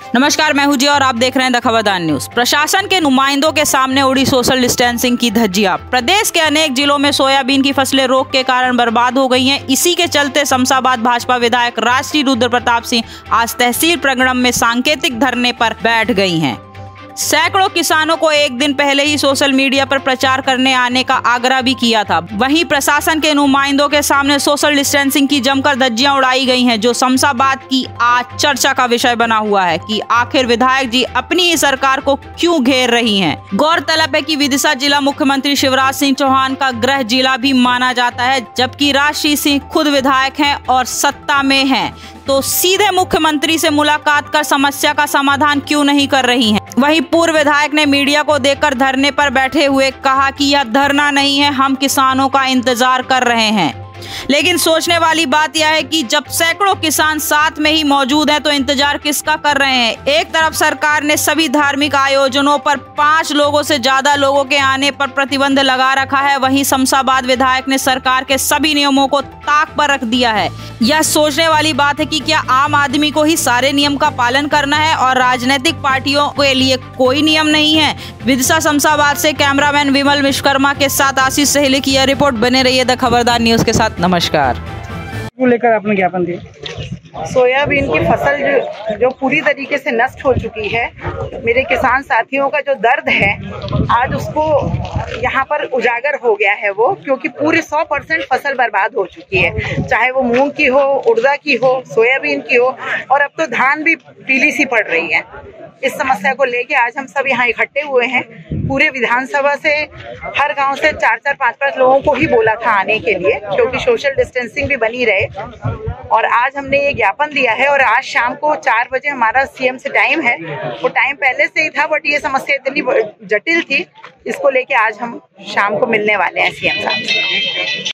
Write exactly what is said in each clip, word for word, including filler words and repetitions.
नमस्कार, मैं हूं जी और आप देख रहे हैं द खबरदार न्यूज। प्रशासन के नुमाइंदों के सामने उड़ी सोशल डिस्टेंसिंग की धज्जियां। प्रदेश के अनेक जिलों में सोयाबीन की फसलें रोग के कारण बर्बाद हो गई हैं। इसी के चलते शमशाबाद भाजपा विधायक राष्ट्रीय रुद्र प्रताप सिंह आज तहसील प्रगड़म में सांकेतिक धरने पर बैठ गई हैं। सैकड़ों किसानों को एक दिन पहले ही सोशल मीडिया पर प्रचार करने आने का आग्रह भी किया था। वहीं प्रशासन के नुमाइंदों के सामने सोशल डिस्टेंसिंग की जमकर धज्जियां उड़ाई गई हैं, जो शमशाबाद की आज चर्चा का विषय बना हुआ है कि आखिर विधायक जी अपनी ही सरकार को क्यों घेर रही हैं। गौरतलब है कि विदिशा जिला मुख्यमंत्री शिवराज सिंह चौहान का गृह जिला भी माना जाता है, जबकि राष्ट्रीय सिंह खुद विधायक हैं और सत्ता में हैं, तो सीधे मुख्यमंत्री से मुलाकात कर समस्या का समाधान क्यों नहीं कर रही हैं। वहीं पूर्व विधायक ने मीडिया को देखकर धरने पर बैठे हुए कहा कि यह धरना नहीं है, हम किसानों का इंतजार कर रहे हैं। लेकिन सोचने वाली बात यह है कि जब सैकड़ों किसान साथ में ही मौजूद हैं तो इंतजार किसका कर रहे हैं। एक तरफ सरकार ने सभी धार्मिक आयोजनों पर पांच लोगों से ज्यादा लोगों के आने पर प्रतिबंध लगा रखा है, वहीं शमशाबाद विधायक ने सरकार के सभी नियमों को ताक पर रख दिया है। यह सोचने वाली बात है कि क्या आम आदमी को ही सारे नियम का पालन करना है और राजनीतिक पार्टियों के लिए कोई नियम नहीं है। विदिशा शमशाबाद से कैमरामैन विमल विश्वकर्मा के साथ आशीष सहेली की यह रिपोर्ट। बने रहिए द खबरदार न्यूज के साथ। नमस्कार। को लेकर आपने ज्ञापन दिया। सोयाबीन की फसल जो, जो पूरी तरीके से नष्ट हो चुकी है, मेरे किसान साथियों का जो दर्द है आज उसको यहाँ पर उजागर हो गया है वो, क्योंकि पूरी सौ परसेंट फसल बर्बाद हो चुकी है, चाहे वो मूंग की हो, उड़दा की हो, सोयाबीन की हो, और अब तो धान भी पीली सी पड़ रही है। इस समस्या को लेके आज हम सब यहाँ इकट्ठे हुए हैं। पूरे विधानसभा से हर गांव से चार चार पांच पांच लोगों को ही बोला था आने के लिए, क्योंकि सोशल डिस्टेंसिंग भी बनी रहे। और आज हमने ये ज्ञापन दिया है और आज शाम को चार बजे हमारा सीएम से टाइम है। वो टाइम पहले से ही था, बट ये समस्या इतनी जटिल थी, इसको लेके आज हम शाम को मिलने वाले हैं सीएम साहब से।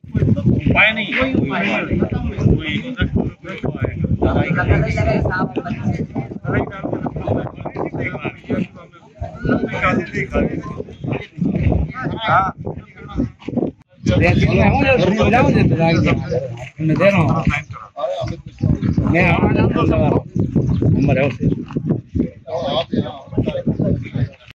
मैं